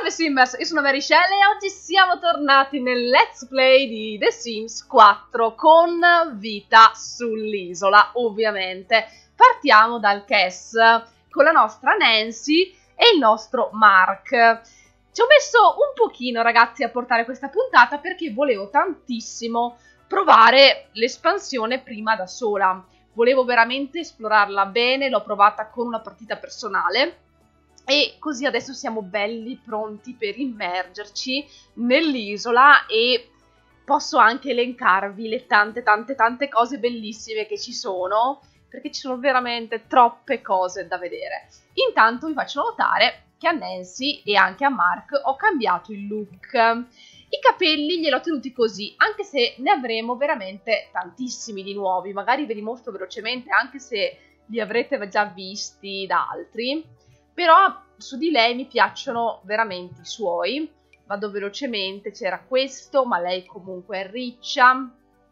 Salve Simmers, io sono Marychelle e oggi siamo tornati nel Let's Play di The Sims 4 con vita sull'isola, ovviamente. Partiamo dal CAS con la nostra Nancy e il nostro Mark. Ci ho messo un pochino, ragazzi, a portare questa puntata perché volevo tantissimo provare l'espansione prima da sola. Volevo veramente esplorarla bene, l'ho provata con una partita personale. E così adesso siamo belli pronti per immergerci nell'isola e posso anche elencarvi le tante cose bellissime che ci sono, perché ci sono veramente troppe cose da vedere. Intanto vi faccio notare che a Nancy e anche a Mark ho cambiato il look. I capelli gliel'ho tenuti così, anche se ne avremo veramente tantissimi di nuovi. Magari ve li mostro velocemente, anche se li avrete già visti da altri. Però su di lei mi piacciono veramente i suoi. Vado velocemente, c'era questo, ma lei comunque è riccia.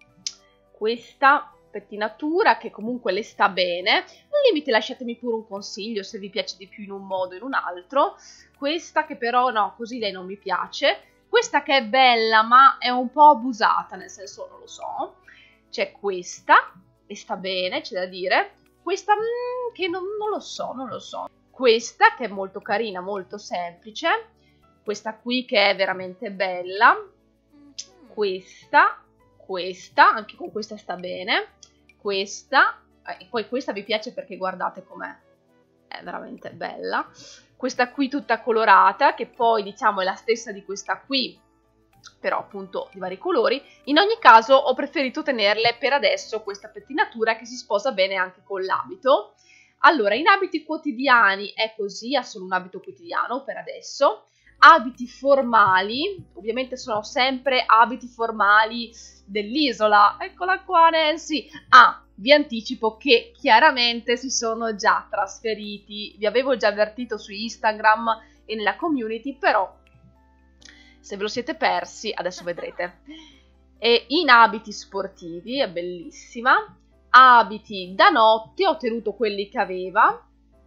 Questa pettinatura che comunque le sta bene. Al limite lasciatemi pure un consiglio se vi piace di più in un modo o in un altro. Questa che però no, così lei non mi piace. Questa che è bella ma è un po' abusata, nel senso non lo so. C'è questa, e sta bene, c'è da dire. Questa che non lo so. Questa che è molto carina, molto semplice, questa qui che è veramente bella, questa, anche con questa sta bene, questa, e poi questa vi piace perché guardate com'è, è veramente bella, questa qui tutta colorata, che poi diciamo è la stessa di questa qui, però appunto di vari colori. In ogni caso ho preferito tenerle per adesso questa pettinatura che si sposa bene anche con l'abito. Allora, in abiti quotidiani è così, ha solo un abito quotidiano per adesso. Abiti formali, ovviamente sono sempre abiti formali dell'isola. Eccola qua Nancy. Vi anticipo che chiaramente si sono già trasferiti. Vi avevo già avvertito su Instagram e nella community, però se ve lo siete persi adesso vedrete. E in abiti sportivi, è bellissima. Abiti da notte, ho tenuto quelli che aveva,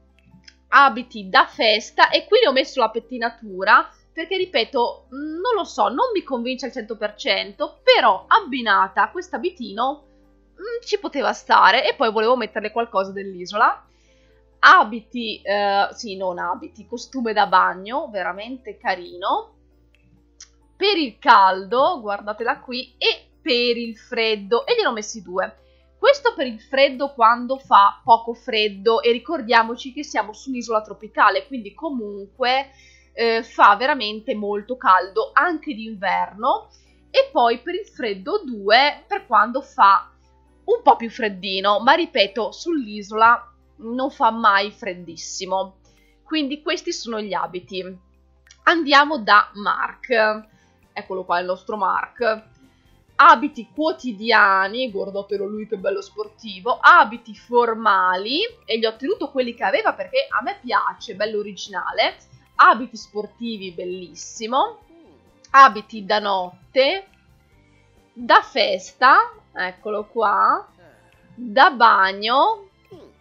abiti da festa e qui ne ho messo la pettinatura perché ripeto, non lo so, non mi convince al 100%, però abbinata a questo abitino ci poteva stare e poi volevo metterle qualcosa dell'isola. Abiti, sì, non abiti, costume da bagno, veramente carino. Per il caldo, guardatela qui, e per il freddo, e gliene ho messi due. Questo per il freddo quando fa poco freddo e ricordiamoci che siamo su un'isola tropicale, quindi comunque fa veramente molto caldo anche d'inverno. E poi per il freddo 2 per quando fa un po' più freddino, ma ripeto, sull'isola non fa mai freddissimo. Quindi questi sono gli abiti. Andiamo da Mark. Eccolo qua il nostro Mark. Abiti quotidiani, guardatelo lui che bello sportivo, abiti formali, e gli ho tenuto quelli che aveva perché a me piace, bello originale, abiti sportivi, bellissimo, abiti da notte, da festa, eccolo qua, da bagno,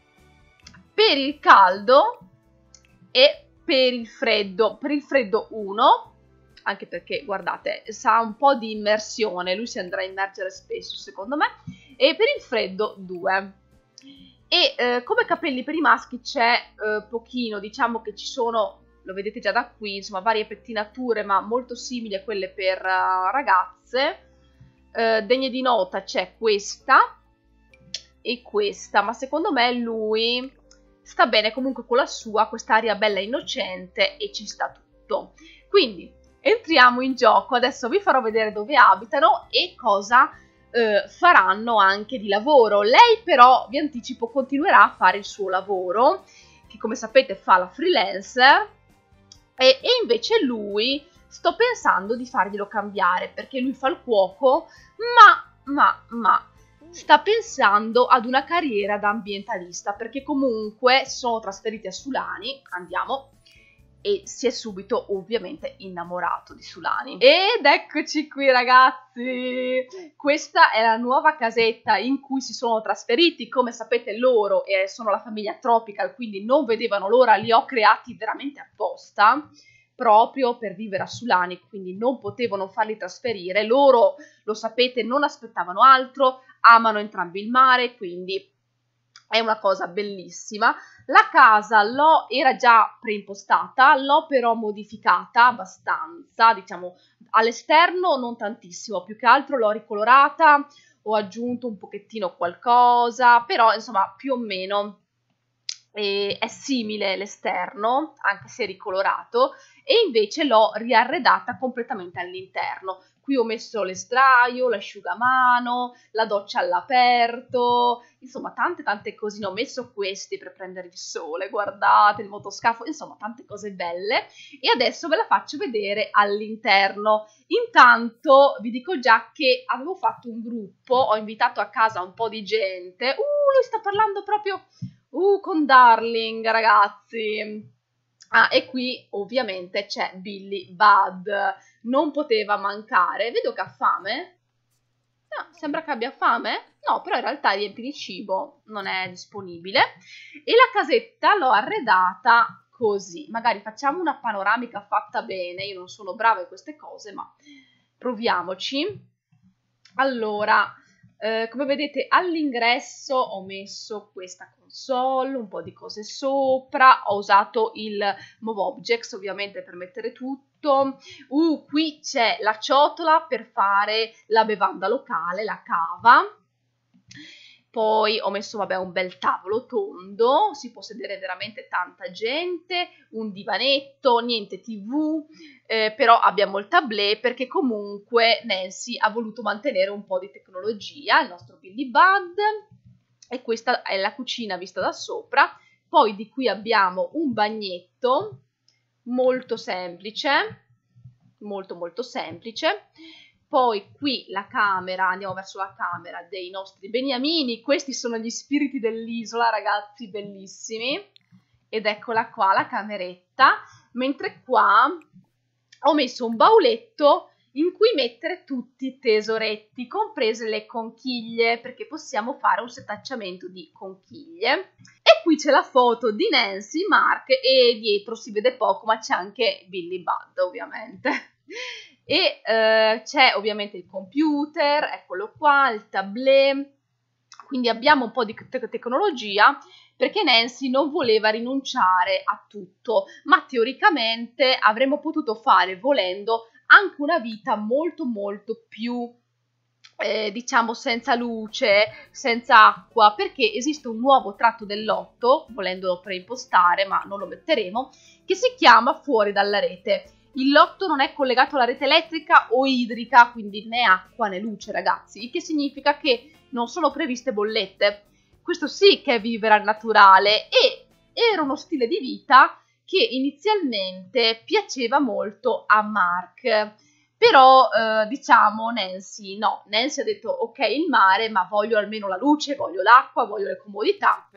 per il caldo e per il freddo 1, anche perché, guardate, sa un po' di immersione, lui si andrà a immergere spesso, secondo me, e per il freddo 2. E come capelli per i maschi c'è pochino, diciamo che ci sono, lo vedete già da qui, insomma, varie pettinature, ma molto simili a quelle per ragazze. Degne di nota c'è questa e questa, ma secondo me lui sta bene comunque con la sua, quest'aria bella innocente, e ci sta tutto. Quindi entriamo in gioco, adesso vi farò vedere dove abitano e cosa faranno anche di lavoro. Lei però, vi anticipo, continuerà a fare il suo lavoro, che come sapete fa la freelancer, e invece lui sto pensando di farglielo cambiare, perché lui fa il cuoco, ma sta pensando ad una carriera da ambientalista, perché comunque si sono trasferiti a Sulani, andiamo, e si è subito ovviamente innamorato di Sulani. Ed eccoci qui ragazzi, questa è la nuova casetta in cui si sono trasferiti. Come sapete loro sono la famiglia Tropical, quindi non vedevano l'ora, li ho creati veramente apposta. proprio per vivere a Sulanic, quindi non potevano farli trasferire. Loro, lo sapete, non aspettavano altro, amano entrambi il mare, quindi è una cosa bellissima. La casa era già preimpostata, l'ho però modificata abbastanza, diciamo all'esterno non tantissimo, più che altro l'ho ricolorata, ho aggiunto un pochettino qualcosa, però insomma più o meno è simile l'esterno, anche se ricolorato, e invece l'ho riarredata completamente all'interno. Qui ho messo l'estraio, l'asciugamano, la doccia all'aperto, insomma tante cosine. Ho messo questi per prendere il sole, guardate, il motoscafo, insomma tante cose belle. E adesso ve la faccio vedere all'interno. Intanto vi dico già che avevo fatto un gruppo, ho invitato a casa un po' di gente. Lui sta parlando proprio con Darling, ragazzi. Ah, e qui ovviamente c'è Billy Budd, non poteva mancare. Vedo che ha fame. No, sembra che abbia fame. No, però in realtà riempì di cibo, non è disponibile. E la casetta l'ho arredata così. Magari facciamo una panoramica fatta bene. Io non sono brava in queste cose, ma proviamoci. Allora, come vedete all'ingresso ho messo questa console, un po' di cose sopra, ho usato il Move Objects ovviamente per mettere tutto. Qui c'è la ciotola per fare la bevanda locale, la cava. Poi ho messo, vabbè, un bel tavolo tondo, si può sedere veramente tanta gente, un divanetto, niente TV, però abbiamo il tablet perché comunque Nancy ha voluto mantenere un po' di tecnologia, il nostro Billy Budd, e questa è la cucina vista da sopra. Poi di qui abbiamo un bagnetto molto semplice, molto semplice. Poi qui la camera, andiamo verso la camera dei nostri beniamini. Questi sono gli spiriti dell'isola, ragazzi, bellissimi. Ed eccola qua la cameretta. Mentre qua ho messo un bauletto in cui mettere tutti i tesoretti, comprese le conchiglie, perché possiamo fare un setacciamento di conchiglie. E qui c'è la foto di Nancy, Mark, e dietro si vede poco, ma c'è anche Billy Budd, ovviamente. E c'è ovviamente il computer, eccolo qua, il tablet, quindi abbiamo un po' di tecnologia perché Nancy non voleva rinunciare a tutto, ma teoricamente avremmo potuto fare, volendo, anche una vita molto più, diciamo, senza luce, senza acqua, perché esiste un nuovo tratto dell'otto, volendolo preimpostare, ma non lo metteremo, che si chiama Fuori dalla rete. Il lotto non è collegato alla rete elettrica o idrica, quindi né acqua né luce, ragazzi, il che significa che non sono previste bollette. Questo sì che è vivere al naturale e era uno stile di vita che inizialmente piaceva molto a Mark. Però, diciamo, Nancy ha detto ok il mare, ma voglio almeno la luce, voglio l'acqua, voglio le comodità.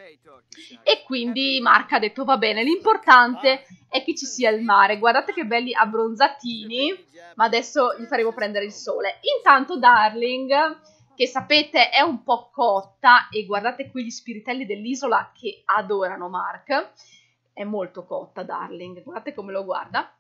E quindi Mark ha detto va bene, l'importante è che ci sia il mare. Guardate che belli abbronzatini, ma adesso gli faremo prendere il sole. Intanto Darling, che sapete è un po' cotta, e guardate qui gli spiritelli dell'isola che adorano Mark, è molto cotta Darling, guardate come lo guarda.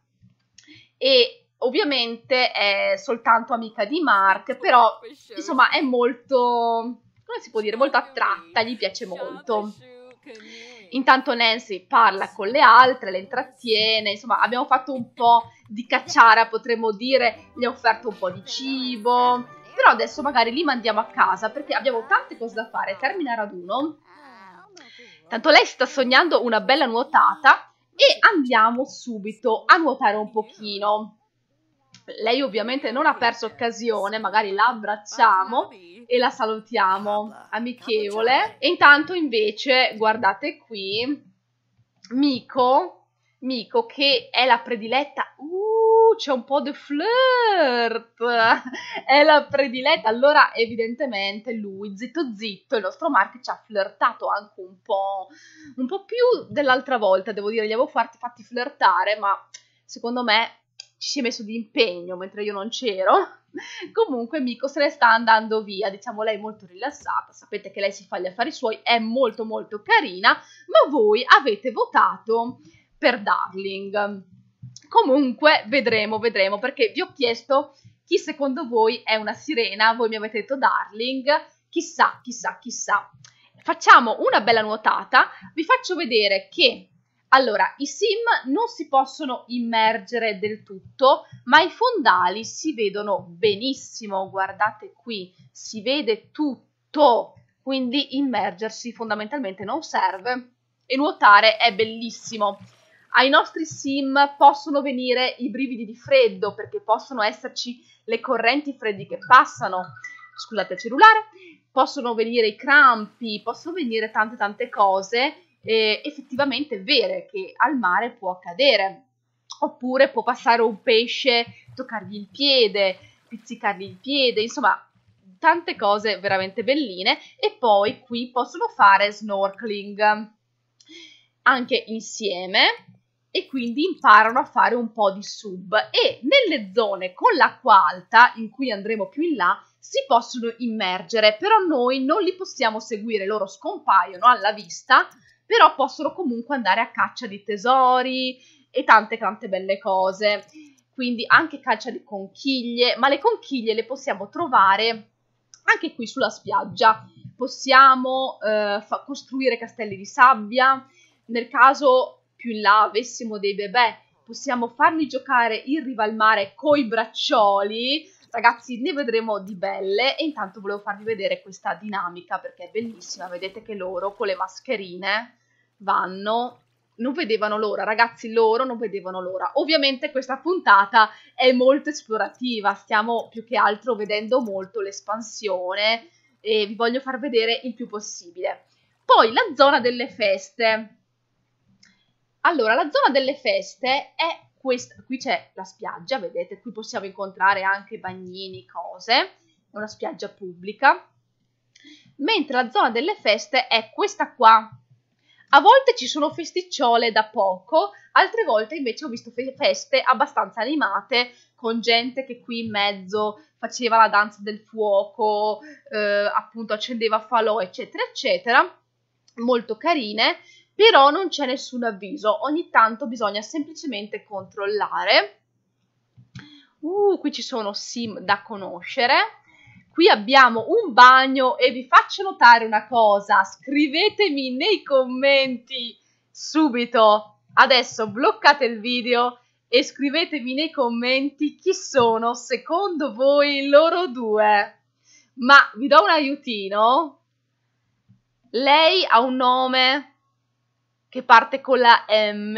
E ovviamente è soltanto amica di Mark, però insomma è molto, come si può dire, molto attratta, gli piace molto. Intanto Nancy parla con le altre, le intrattiene, insomma abbiamo fatto un po' di cacciara, potremmo dire, gli ho offerto un po' di cibo, però adesso magari li mandiamo a casa perché abbiamo tante cose da fare, termina raduno. Tanto lei sta sognando una bella nuotata e andiamo subito a nuotare un pochino. Lei ovviamente non ha perso occasione, magari la abbracciamo e la salutiamo, amichevole. E intanto invece, guardate qui, Miko che è la prediletta, c'è un po' di flirt, è la prediletta, allora evidentemente lui, zitto, il nostro Mark ci ha flirtato anche un po' più dell'altra volta, devo dire, li avevo fatti flirtare, ma secondo me ci si è messo di impegno mentre io non c'ero. Comunque Miko se ne sta andando via, diciamo lei molto rilassata, sapete che lei si fa gli affari suoi, è molto carina, ma voi avete votato per Darling. Comunque vedremo, perché vi ho chiesto chi secondo voi è una sirena, voi mi avete detto Darling, chissà. Facciamo una bella nuotata, vi faccio vedere che, allora, i sim non si possono immergere del tutto, ma i fondali si vedono benissimo, guardate qui, si vede tutto, quindi immergersi fondamentalmente non serve e nuotare è bellissimo. Ai nostri sim possono venire i brividi di freddo, perché possono esserci le correnti freddi che passano, scusate il cellulare, possono venire i crampi, possono venire tante cose effettivamente vere che al mare può accadere. Oppure può passare un pesce, toccargli il piede, pizzicargli il piede, insomma tante cose veramente belline. E poi qui possono fare snorkeling anche insieme e quindi imparano a fare un po' di sub, e nelle zone con l'acqua alta, in cui andremo più in là, si possono immergere, però noi non li possiamo seguire, loro scompaiono alla vista, però possono comunque andare a caccia di tesori e tante belle cose, quindi anche caccia di conchiglie, ma le conchiglie le possiamo trovare anche qui sulla spiaggia. Possiamo costruire castelli di sabbia, nel caso più in là avessimo dei bebè, possiamo farli giocare in riva al mare coi braccioli. Ragazzi, ne vedremo di belle, e intanto volevo farvi vedere questa dinamica perché è bellissima. Vedete che loro con le mascherine vanno, non vedevano l'ora, ragazzi, loro non vedevano l'ora. Ovviamente questa puntata è molto esplorativa, stiamo più che altro vedendo molto l'espansione e vi voglio far vedere il più possibile. Poi la zona delle feste. Allora, la zona delle feste è questa, qui c'è la spiaggia, vedete, qui possiamo incontrare anche bagnini, cose, è una spiaggia pubblica, mentre la zona delle feste è questa qua. A volte ci sono festicciole da poco, altre volte invece ho visto feste abbastanza animate, con gente che qui in mezzo faceva la danza del fuoco, appunto accendeva falò, eccetera, eccetera, molto carine. Però non c'è nessun avviso, ogni tanto bisogna semplicemente controllare. Qui ci sono sim da conoscere. Qui abbiamo un bagno e vi faccio notare una cosa, scrivetemi nei commenti subito, adesso bloccate il video e scrivetemi nei commenti chi sono secondo voi loro due. Ma vi do un aiutino, lei ha un nome che parte con la M,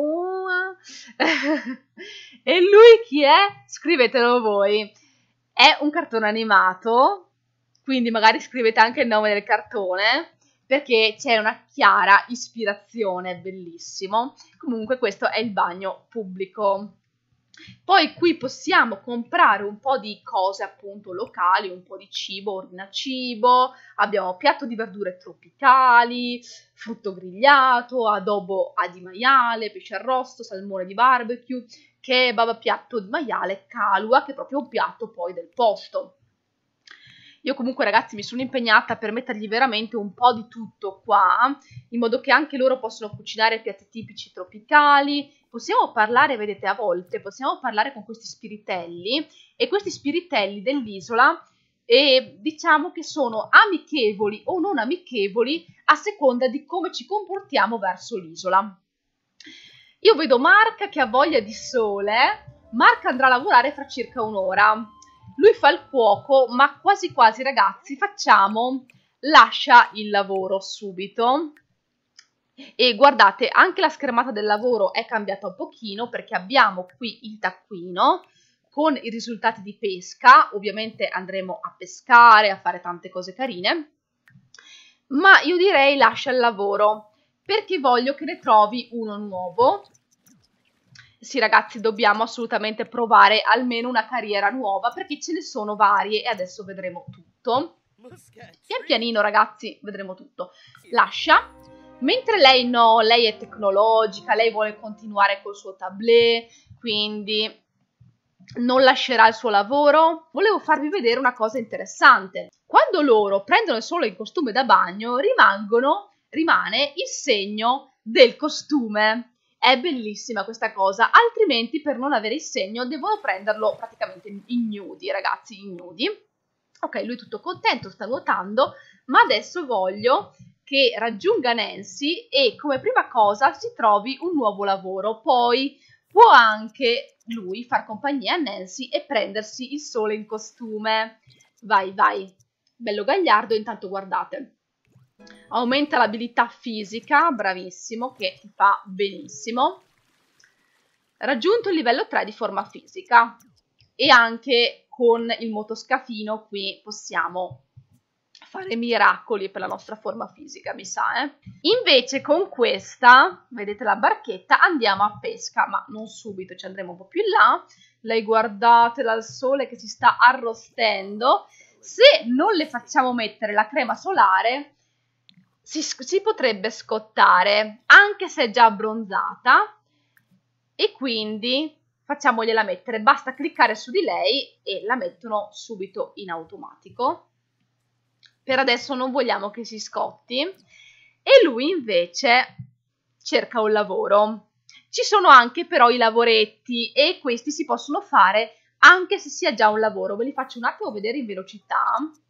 e lui chi è? Scrivetelo voi. È un cartone animato, quindi magari scrivete anche il nome del cartone, perché c'è una chiara ispirazione, bellissimo. Comunque questo è il bagno pubblico. Poi qui possiamo comprare un po' di cose appunto locali, un po' di cibo, ordina cibo, abbiamo piatto di verdure tropicali, frutto grigliato, adobo di maiale, pesce arrosto, salmone di barbecue, kebab, piatto di maiale, calua, che è proprio un piatto poi del posto. Io comunque ragazzi mi sono impegnata per mettergli veramente un po' di tutto qua, in modo che anche loro possano cucinare piatti tipici tropicali. Possiamo parlare, vedete, a volte possiamo parlare con questi spiritelli, e questi spiritelli dell'isola diciamo che sono amichevoli o non amichevoli a seconda di come ci comportiamo verso l'isola. Io vedo Mark che ha voglia di sole. Mark andrà a lavorare fra circa un'ora. Lui fa il cuoco, ma quasi ragazzi lascia il lavoro subito. E guardate, anche la schermata del lavoro è cambiata un pochino, perché abbiamo qui il taccuino con i risultati di pesca. Ovviamente andremo a pescare, a fare tante cose carine, ma io direi lascia il lavoro, perché voglio che ne trovi uno nuovo. Sì ragazzi, dobbiamo assolutamente provare almeno una carriera nuova, perché ce ne sono varie e adesso vedremo tutto. Pian pianino ragazzi vedremo tutto. Lascia. Mentre lei no, lei è tecnologica, lei vuole continuare col suo tablet, quindi non lascerà il suo lavoro. Volevo farvi vedere una cosa interessante. Quando loro prendono solo il costume da bagno, rimane il segno del costume. È bellissima questa cosa, altrimenti per non avere il segno devono prenderlo praticamente ignudi, ragazzi, ignudi. Ok, lui è tutto contento, sta nuotando, ma adesso voglio che raggiunga Nancy e come prima cosa si trovi un nuovo lavoro, poi può anche lui far compagnia a Nancy e prendersi il sole in costume. Vai, vai, bello gagliardo, intanto guardate. Aumenta l'abilità fisica, bravissimo, che ti fa benissimo. Raggiunto il livello 3 di forma fisica e anche con il motoscafino qui possiamo fare miracoli per la nostra forma fisica, mi sa, Invece con questa, vedete la barchetta, andiamo a pesca, ma non subito, ci andremo un po' più in là. Lei guardate dal sole che si sta arrostendo. Se non le facciamo mettere la crema solare, si potrebbe scottare, anche se è già abbronzata, e quindi facciamogliela mettere. Basta cliccare su di lei e la mettono subito in automatico. Per adesso non vogliamo che si scotti. E lui invece cerca un lavoro. Ci sono anche però i lavoretti e questi si possono fare anche se si ha già un lavoro. Ve li faccio un attimo vedere in velocità.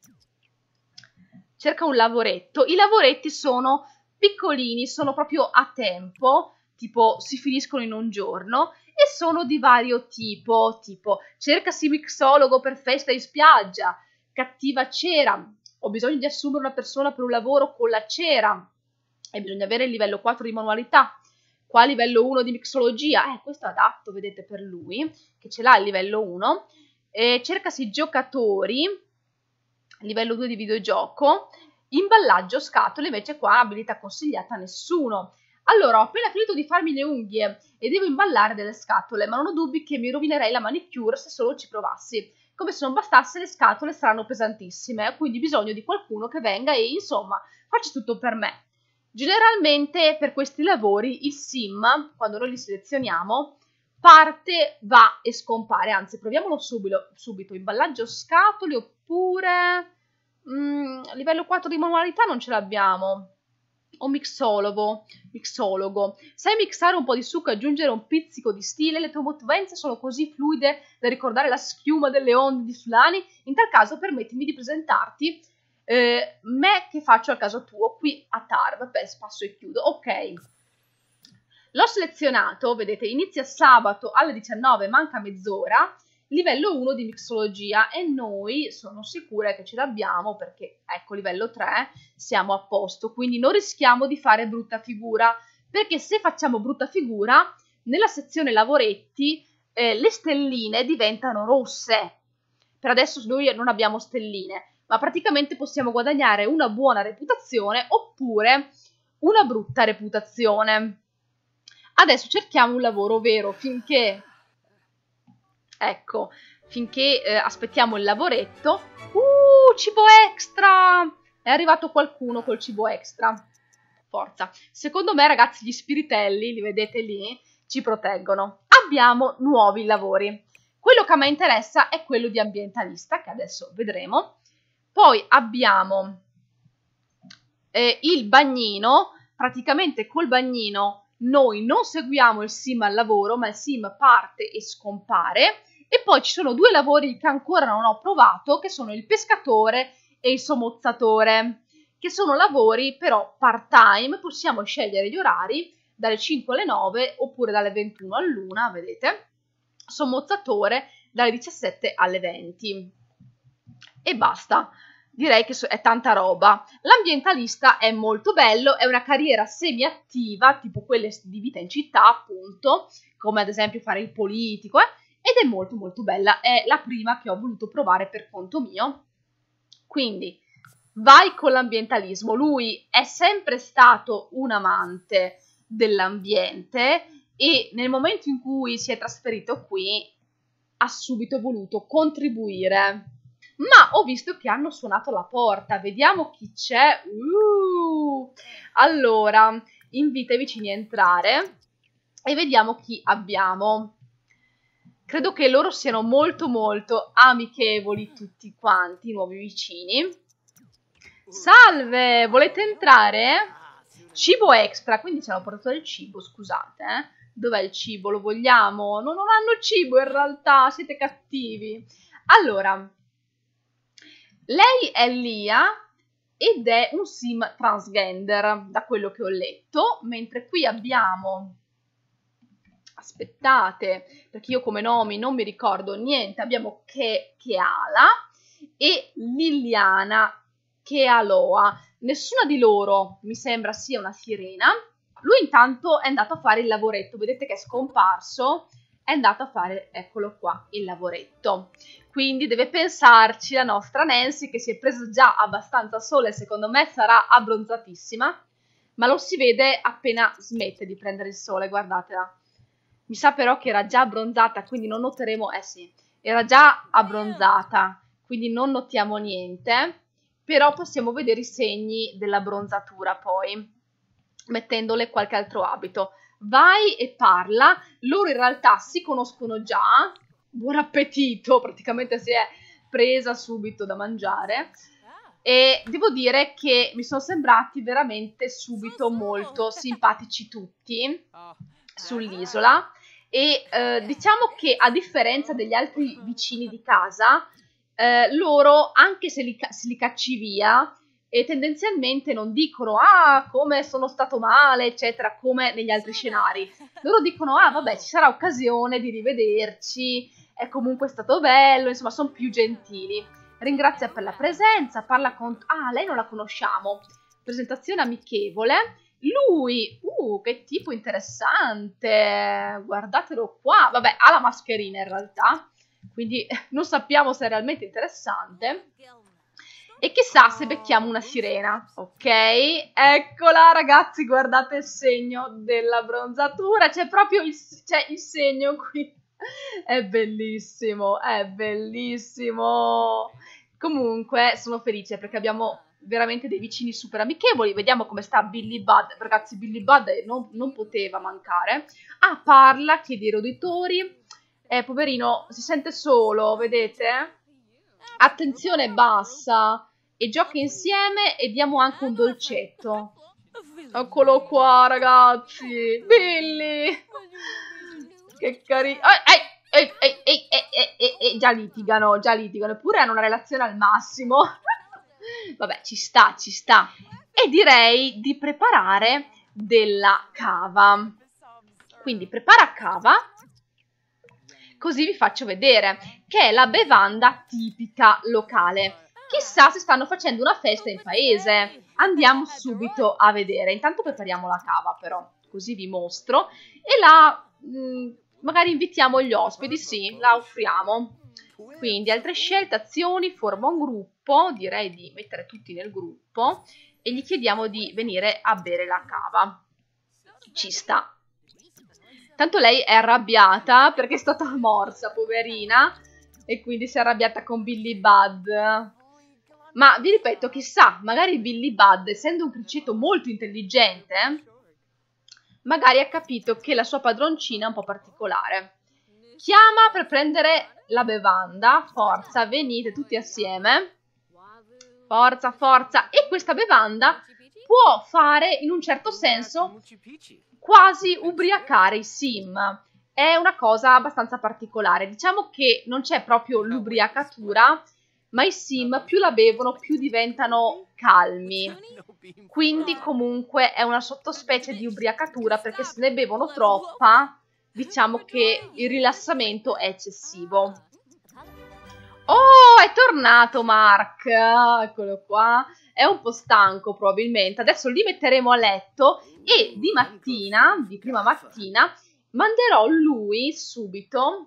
Cerca un lavoretto. I lavoretti sono piccolini, sono proprio a tempo, tipo si finiscono in un giorno e sono di vario tipo cercasi mixologo per festa in spiaggia, cattiva cera, ho bisogno di assumere una persona per un lavoro con la cera e bisogna avere il livello 4 di manualità. Qua livello 1 di mixologia, questo è adatto, vedete, per lui, che ce l'ha il livello 1. Cercasi giocatori, livello 2 di videogioco, imballaggio scatole, invece qua abilità consigliata a nessuno. Allora, ho appena finito di farmi le unghie e devo imballare delle scatole, ma non ho dubbi che mi rovinerei la manicure se solo ci provassi. Come se non bastasse, le scatole saranno pesantissime, quindi bisogno di qualcuno che venga e, insomma, faccia tutto per me. Generalmente per questi lavori il sim, quando noi li selezioniamo, parte, va e scompare. Anzi, proviamolo subito. Imballaggio scatole oppure livello 4 di manualità non ce l'abbiamo. O mixologo. Sai mixare un po' di succo e aggiungere un pizzico di stile? Le tue movenze sono così fluide da ricordare la schiuma delle onde di Sulani? In tal caso permettimi di presentarti me che faccio al caso tuo qui a Tarv. Beh, spasso e chiudo. Ok. L'ho selezionato, vedete, inizia sabato alle 19, manca mezz'ora, livello 1 di mixologia e noi sono sicure che ce l'abbiamo perché, ecco, livello 3, siamo a posto, quindi non rischiamo di fare brutta figura, perché se facciamo brutta figura, nella sezione lavoretti le stelline diventano rosse. Per adesso noi non abbiamo stelline, ma praticamente possiamo guadagnare una buona reputazione oppure una brutta reputazione. Adesso cerchiamo un lavoro vero finché, ecco, finché aspettiamo il lavoretto. Cibo extra! È arrivato qualcuno col cibo extra. Forza. Secondo me, ragazzi, gli spiritelli, li vedete lì, ci proteggono. Abbiamo nuovi lavori. Quello che a me interessa è quello di ambientalista, che adesso vedremo. Poi abbiamo il bagnino. Praticamente col bagnino noi non seguiamo il sim al lavoro, ma il sim parte e scompare. E poi ci sono due lavori che ancora non ho provato, che sono il pescatore e il somozzatore, che sono lavori però part-time. Possiamo scegliere gli orari dalle 5 alle 9 oppure dalle 21 all'1, vedete? Somozzatore dalle 17 alle 20. E basta. Direi che è tanta roba. L'ambientalista è molto bello, è una carriera semi-attiva, tipo quelle di vita in città, appunto, come ad esempio fare il politico, ed è molto molto bella. È la prima che ho voluto provare per conto mio. Quindi, vai con l'ambientalismo. Lui è sempre stato un amante dell'ambiente e nel momento in cui si è trasferito qui ha subito voluto contribuire. Ma ho visto che hanno suonato alla porta, vediamo chi c'è. Allora, invita i vicini a entrare e vediamo chi abbiamo. Credo che loro siano molto molto amichevoli tutti quanti, i nuovi vicini. Salve, volete entrare? Cibo extra, quindi ci hanno portato del cibo, scusate. Dov'è il cibo? Lo vogliamo? No, non hanno cibo in realtà, siete cattivi. Allora, lei è Lia ed è un sim transgender, da quello che ho letto, mentre qui abbiamo... Aspettate, perché io come nomi non mi ricordo niente. Abbiamo Keala e Liliana Kealoa. Nessuna di loro mi sembra sia una sirena. Lui intanto è andato a fare il lavoretto, vedete che è scomparso, è andato a fare, eccolo qua, il lavoretto. Quindi deve pensarci la nostra Nancy, che si è presa già abbastanza sole, secondo me sarà abbronzatissima, ma lo si vede appena smette di prendere il sole, guardatela. Mi sa però che era già abbronzata, quindi non noteremo, sì, era già abbronzata, quindi non notiamo niente, però possiamo vedere i segni dell'abbronzatura poi, mettendole qualche altro abito. Vai e parla, loro in realtà si conoscono già, buon appetito, praticamente si è presa subito da mangiare, e devo dire che mi sono sembrati veramente subito molto simpatici tutti sull'isola e diciamo che a differenza degli altri vicini di casa, loro anche se li cacci via e tendenzialmente non dicono ah come sono stato male eccetera come negli altri scenari, loro dicono ah vabbè ci sarà occasione di rivederci, è comunque stato bello, insomma sono più gentili, ringrazia per la presenza, parla con... ah lei non la conosciamo, presentazione amichevole. Lui, che tipo interessante, guardatelo qua, vabbè, ha la mascherina in realtà, quindi non sappiamo se è realmente interessante. E chissà se becchiamo una sirena, ok? Eccola ragazzi, guardate il segno della bronzatura, c'è proprio c'è il segno qui, è bellissimo, è bellissimo. Comunque sono felice perché abbiamo veramente dei vicini super amichevoli. Vediamo come sta Billy Budd. Ragazzi, Billy Budd non poteva mancare. Ah, parla, chiede ai roditori. Poverino, si sente solo, vedete? Attenzione bassa. E gioca insieme e diamo anche un dolcetto. Eccolo qua, ragazzi. Billy. Che carino. Già litigano, eppure hanno una relazione al massimo. Vabbè, ci sta, ci sta. E direi di preparare della cava. Quindi prepara cava, così vi faccio vedere, che è la bevanda tipica locale. Chissà se stanno facendo una festa in paese. Andiamo subito a vedere. Intanto prepariamo la cava però, così vi mostro. E la... magari invitiamo gli ospiti, sì, la offriamo. Quindi altre scelte, azioni, forma un gruppo, direi di mettere tutti nel gruppo e gli chiediamo di venire a bere la cava. Ci sta. Tanto lei è arrabbiata perché è stata morsa, poverina, e quindi si è arrabbiata con Billy Budd. Ma vi ripeto, chissà, magari Billy Budd, essendo un criceto molto intelligente, magari ha capito che la sua padroncina è un po' particolare. Chiama per prendere la bevanda, forza, venite tutti assieme, forza, forza, e questa bevanda può fare in un certo senso quasi ubriacare i sim, è una cosa abbastanza particolare, diciamo che non c'è proprio l'ubriacatura, ma i sim più la bevono più diventano calmi, quindi comunque è una sottospecie di ubriacatura perché se ne bevono troppa, diciamo che il rilassamento è eccessivo. Oh, è tornato Mark, eccolo qua, è un po' stanco probabilmente, adesso li metteremo a letto e di mattina, di prima mattina, manderò lui subito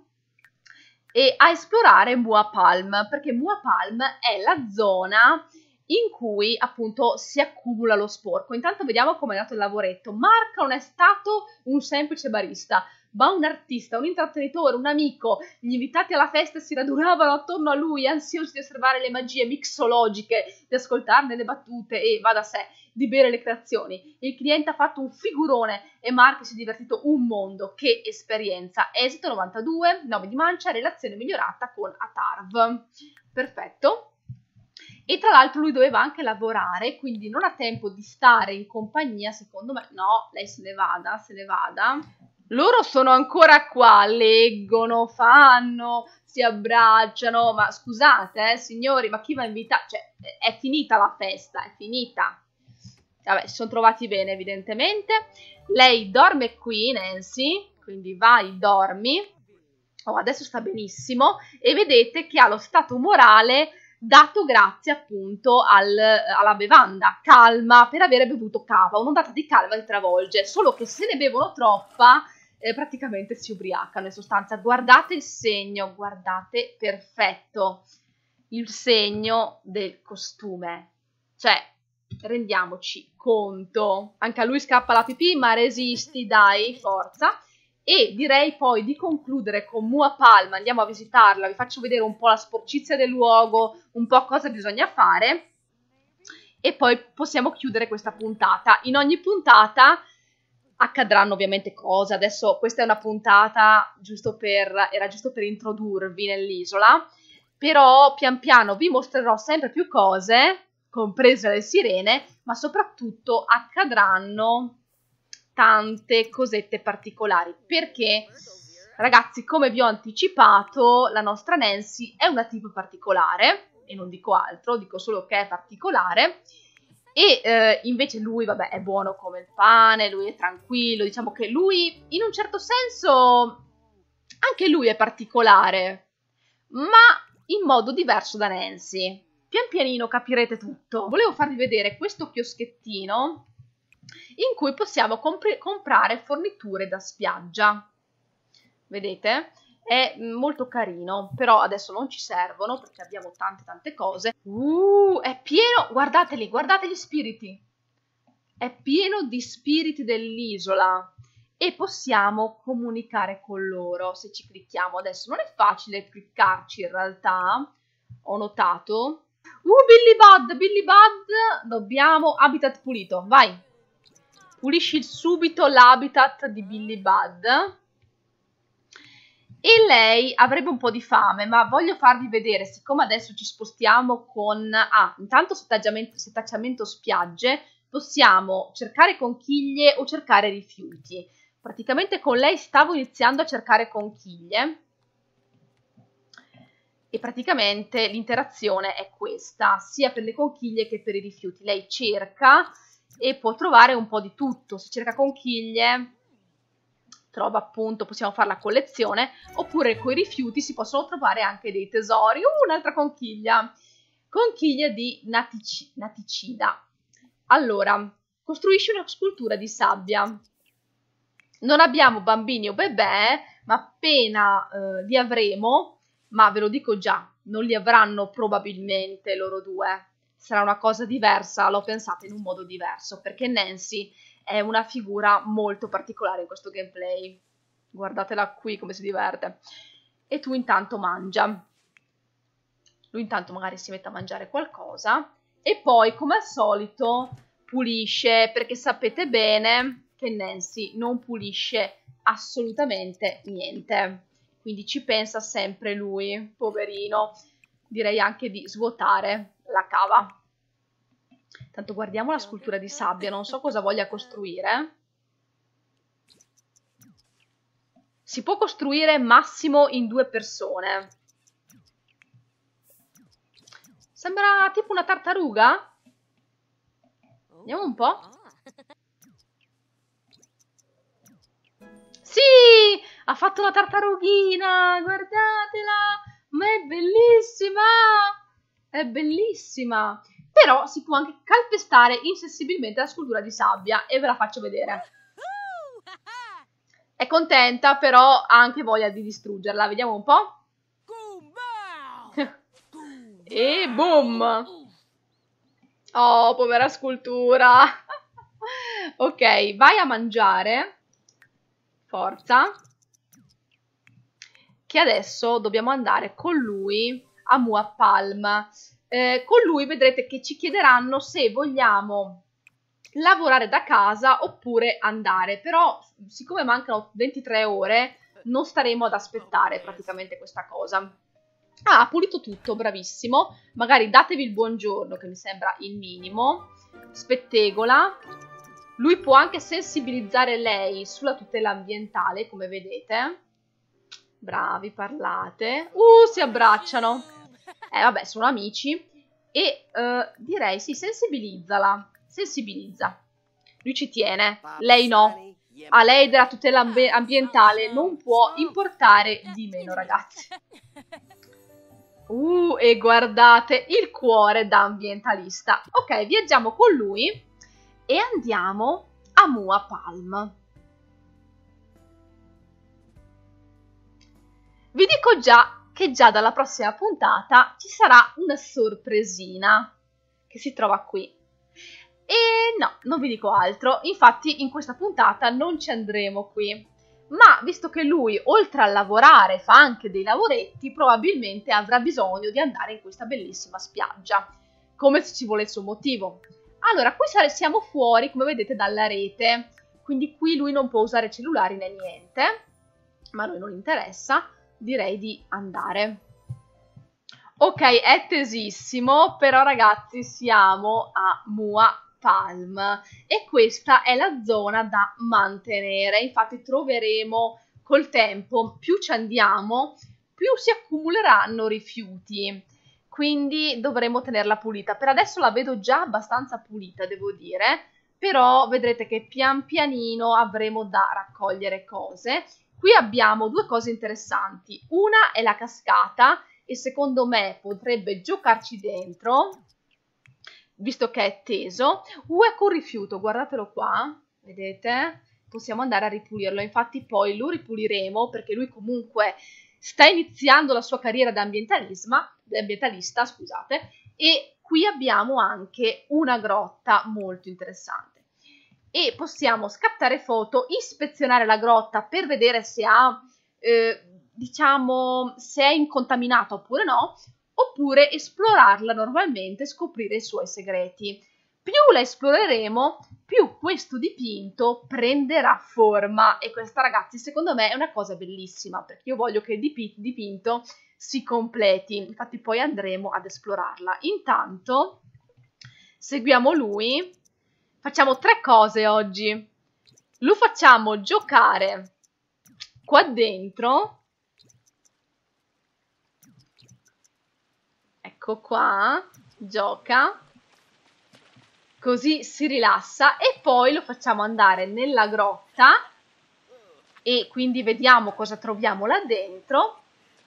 a esplorare Mua Palm, perché Mua Palm è la zona in cui appunto si accumula lo sporco. Intanto vediamo come è andato il lavoretto. Mark non è stato un semplice barista, ma un artista, un intrattenitore, un amico. Gli invitati alla festa si radunavano attorno a lui, ansiosi di osservare le magie mixologiche, di ascoltarne le battute e, va da sé, di bere le creazioni. Il cliente ha fatto un figurone e Mark si è divertito un mondo. Che esperienza! Esito 92, 9 di mancia, relazione migliorata con Atarv. Perfetto. E tra l'altro lui doveva anche lavorare, quindi non ha tempo di stare in compagnia, secondo me. No, lei se ne vada, se ne vada. Loro sono ancora qua, leggono, fanno, si abbracciano, ma scusate, signori, ma chi va a invitare? Cioè, è finita la festa, è finita. Vabbè, si sono trovati bene, evidentemente. Lei dorme qui, Nancy, quindi vai, dormi. Oh, adesso sta benissimo e vedete che ha lo stato umorale dato grazie appunto alla bevanda calma per avere bevuto cava. Un'ondata di calma li travolge, solo che se ne bevono troppa praticamente si ubriacano in sostanza. Guardate il segno, guardate, perfetto, il segno del costume. Cioè, rendiamoci conto. Anche a lui scappa la pipì, ma resisti, dai, forza. E direi poi di concludere con Mua Palma, andiamo a visitarla, vi faccio vedere un po' la sporcizia del luogo, un po' cosa bisogna fare e poi possiamo chiudere questa puntata. In ogni puntata accadranno ovviamente cose, adesso questa è una puntata era giusto per introdurvi nell'isola, però pian piano vi mostrerò sempre più cose, comprese le sirene, ma soprattutto accadranno tante cosette particolari, perché ragazzi, come vi ho anticipato, la nostra Nancy è una tipo particolare, e non dico altro, dico solo che è particolare, e invece lui, vabbè, è buono come il pane, lui è tranquillo, diciamo che lui, in un certo senso, anche lui è particolare, ma in modo diverso da Nancy. Pian pianino capirete tutto. Volevo farvi vedere questo chioschettino in cui possiamo comprare forniture da spiaggia. Vedete? È molto carino, però adesso non ci servono perché abbiamo tante cose. È pieno, guardateli, guardate gli spiriti. È pieno di spiriti dell'isola e possiamo comunicare con loro se ci clicchiamo. Adesso non è facile cliccarci in realtà, ho notato. Billy Bud, dobbiamo habitat pulito, vai. Pulisci subito l'habitat di Billy Bud. E lei avrebbe un po' di fame, ma voglio farvi vedere, siccome adesso ci spostiamo con... intanto setacciamento spiagge, possiamo cercare conchiglie o cercare rifiuti. Praticamente con lei stavo iniziando a cercare conchiglie. E praticamente l'interazione è questa, sia per le conchiglie che per i rifiuti. Lei cerca e può trovare un po' di tutto. Se cerca conchiglie, trova appunto, possiamo fare la collezione, oppure con i rifiuti si possono trovare anche dei tesori. Un'altra conchiglia. Conchiglia di naticida. Allora, costruisci una scultura di sabbia. Non abbiamo bambini o bebè, ma appena li avremo... Ma ve lo dico già, non li avranno probabilmente loro due. Sarà una cosa diversa, l'ho pensata in un modo diverso, perché Nancy è una figura molto particolare in questo gameplay. Guardatela qui come si diverte. E tu intanto mangia. Lui intanto magari si mette a mangiare qualcosa. E poi, come al solito, pulisce, perché sapete bene che Nancy non pulisce assolutamente niente. Quindi ci pensa sempre lui, poverino. Direi anche di svuotare la cava. Tanto guardiamo la scultura di sabbia, non so cosa voglia costruire. Si può costruire massimo in 2 persone. Sembra tipo una tartaruga. Vediamo un po'. Sì! Ha fatto una tartarughina! Guardatela! Ma è bellissima! È bellissima! Però si può anche calpestare insensibilmente la scultura di sabbia e ve la faccio vedere. È contenta, però ha anche voglia di distruggerla. Vediamo un po'. E boom! Oh, povera scultura! Ok, vai a mangiare. Forza. Che adesso dobbiamo andare con lui a Mua Palma. Con lui vedrete che ci chiederanno se vogliamo lavorare da casa oppure andare, però siccome mancano 23 ore non staremo ad aspettare praticamente questa cosa. Ha pulito tutto, bravissimo. Magari datevi il buongiorno, che mi sembra il minimo. Spettegola. Lui può anche sensibilizzare lei sulla tutela ambientale, come vedete. Bravi, parlate. Si abbracciano. Vabbè, sono amici. E direi, sì, sensibilizzala. Sensibilizza. Lui ci tiene, lei no. A lei della tutela ambientale non può importare di meno, ragazzi. E guardate il cuore da ambientalista. Ok, viaggiamo con lui e andiamo a Mua Palm. Vi dico già che già dalla prossima puntata ci sarà una sorpresina che si trova qui. E no, non vi dico altro, infatti in questa puntata non ci andremo qui. Ma visto che lui, oltre a lavorare, fa anche dei lavoretti, probabilmente avrà bisogno di andare in questa bellissima spiaggia, come se ci volesse un motivo. Allora, qui siamo fuori, come vedete, dalla rete, quindi qui lui non può usare cellulari né niente, ma a noi non interessa, direi di andare. Ok, è tesissimo, però ragazzi siamo a Mua Palm e questa è la zona da mantenere. Infatti troveremo col tempo, più ci andiamo, più si accumuleranno rifiuti, quindi dovremo tenerla pulita. Per adesso la vedo già abbastanza pulita, devo dire, però vedrete che pian pianino avremo da raccogliere cose. Qui abbiamo due cose interessanti, una è la cascata e secondo me potrebbe giocarci dentro, visto che è teso. Ecco un rifiuto, guardatelo qua, vedete? Possiamo andare a ripulirlo, infatti poi lo ripuliremo perché lui comunque sta iniziando la sua carriera da ambientalista, scusate, e qui abbiamo anche una grotta molto interessante. E possiamo scattare foto, ispezionare la grotta per vedere se ha, diciamo, se è incontaminata oppure no, oppure esplorarla normalmente e scoprire i suoi segreti. Più la esploreremo, più questo dipinto prenderà forma e questa, ragazzi, secondo me è una cosa bellissima perché io voglio che il dipinto si completi, infatti poi andremo ad esplorarla. Intanto seguiamo lui, facciamo 3 cose oggi. Lo facciamo giocare qua dentro. Ecco qua, gioca, così si rilassa e poi lo facciamo andare nella grotta e quindi vediamo cosa troviamo là dentro.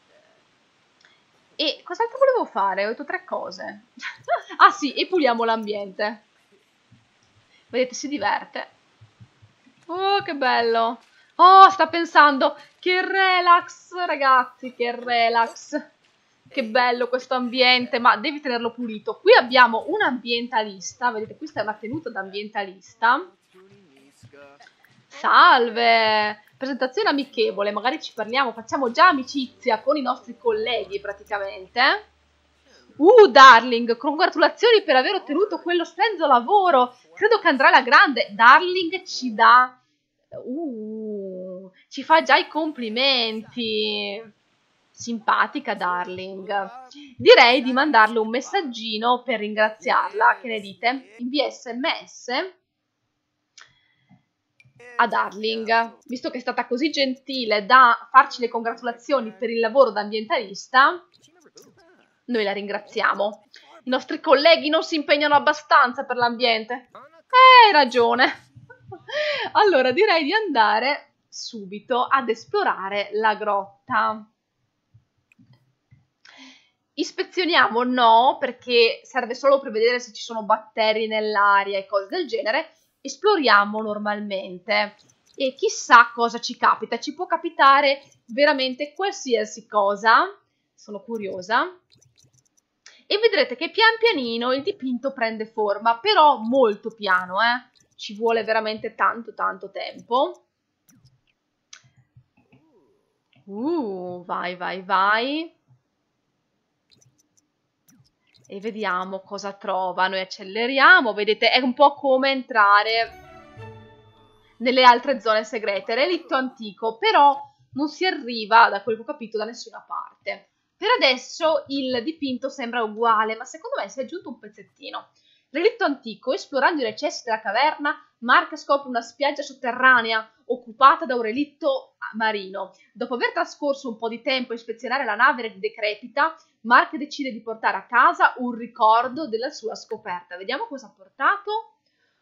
E cos'altro volevo fare? Ho detto 3 cose. Ah sì, e puliamo l'ambiente. Vedete, si diverte. Oh, che bello. Oh, sta pensando, che relax, ragazzi, che relax. Che bello questo ambiente, ma devi tenerlo pulito. Qui abbiamo un ambientalista, vedete, questa è una tenuta da ambientalista. Salve! Presentazione amichevole, magari ci parliamo, facciamo già amicizia con i nostri colleghi praticamente. Darling, congratulazioni per aver ottenuto quello splendido lavoro. Credo che andrà alla grande. Darling ci dà... ci fa già i complimenti. Simpatica Darling. Direi di mandarle un messaggino per ringraziarla. Che ne dite? Invia SMS a Darling. Visto che è stata così gentile da farci le congratulazioni per il lavoro da ambientalista, noi la ringraziamo. I nostri colleghi non si impegnano abbastanza per l'ambiente. Hai ragione. Allora direi di andare subito ad esplorare la grotta. Ispezioniamo? No, perché serve solo per vedere se ci sono batteri nell'aria e cose del genere. Esploriamo normalmente e chissà cosa ci capita. Ci può capitare veramente qualsiasi cosa. Sono curiosa. E vedrete che pian pianino il dipinto prende forma, però molto piano, Ci vuole veramente tanto tempo. Vai, vai, vai. E vediamo cosa trova. Noi acceleriamo, vedete, è un po' come entrare nelle altre zone segrete. Relitto antico, però non si arriva, da quel che ho capito, da nessuna parte. Per adesso il dipinto sembra uguale, ma secondo me si è aggiunto un pezzettino. Relitto antico, esplorando i recessi della caverna, Mark scopre una spiaggia sotterranea occupata da un relitto marino. Dopo aver trascorso un po' di tempo a ispezionare la nave decrepita, Mark decide di portare a casa un ricordo della sua scoperta. Vediamo cosa ha portato.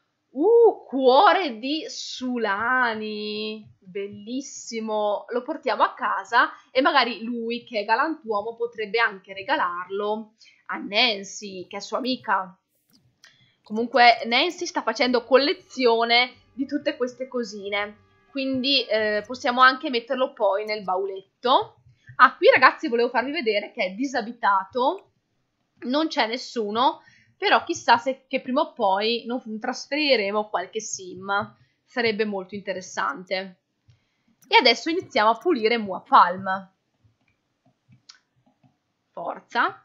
Cuore di Sulani, bellissimo, lo portiamo a casa e magari lui, che è galantuomo, potrebbe anche regalarlo a Nancy, che è sua amica. Comunque Nancy sta facendo collezione di tutte queste cosine, quindi possiamo anche metterlo poi nel bauletto. Qui ragazzi volevo farvi vedere che è disabitato, non c'è nessuno, però chissà se che prima o poi non trasferiremo qualche sim, sarebbe molto interessante. E adesso iniziamo a pulire Mua Palm. Forza.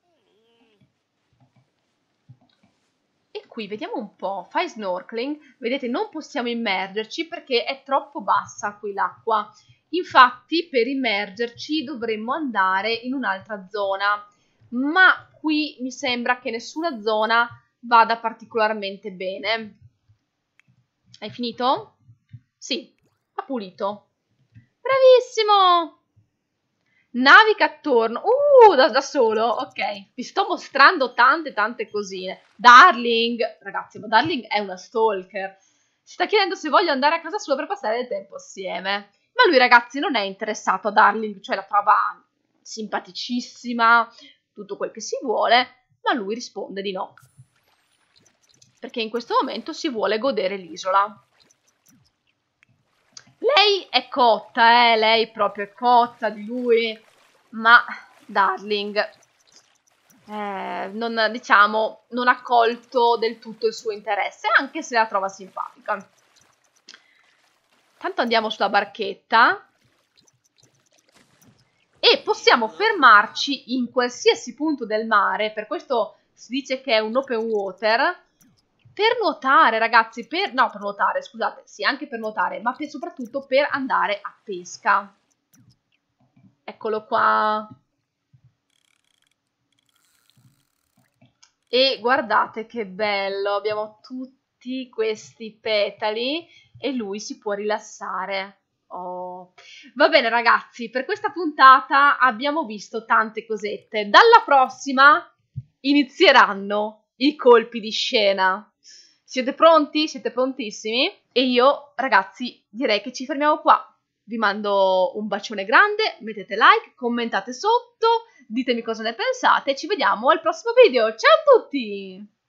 E qui vediamo un po', fai snorkeling, vedete non possiamo immergerci perché è troppo bassa qui l'acqua. Infatti per immergerci dovremmo andare in un'altra zona, ma qui mi sembra che nessuna zona vada particolarmente bene. Hai finito? Sì, ha pulito. Bravissimo! Naviga attorno. Da solo, ok. Vi sto mostrando tante cosine. Darling, ragazzi, ma Darling è una stalker. Si sta chiedendo se voglio andare a casa sua per passare del tempo assieme. Ma lui, ragazzi, non è interessato a Darling, cioè la trova simpaticissima, tutto quel che si vuole, ma lui risponde di no. Perché in questo momento si vuole godere l'isola. Lei è cotta, lei proprio è cotta di lui, ma Darling, non ha colto del tutto il suo interesse, anche se la trova simpatica. Tanto andiamo sulla barchetta e possiamo fermarci in qualsiasi punto del mare, per questo si dice che è un open water, per nuotare, ragazzi, no, per nuotare, scusate, sì, anche per nuotare, ma soprattutto per andare a pesca. Eccolo qua. E guardate che bello, abbiamo tutti questi petali e lui si può rilassare. Oh. Va bene, ragazzi, per questa puntata abbiamo visto tante cosette. Dalla prossima inizieranno i colpi di scena. Siete pronti? Siete prontissimi? E io, ragazzi, direi che ci fermiamo qua. Vi mando un bacione grande, mettete like, commentate sotto, ditemi cosa ne pensate e ci vediamo al prossimo video. Ciao a tutti!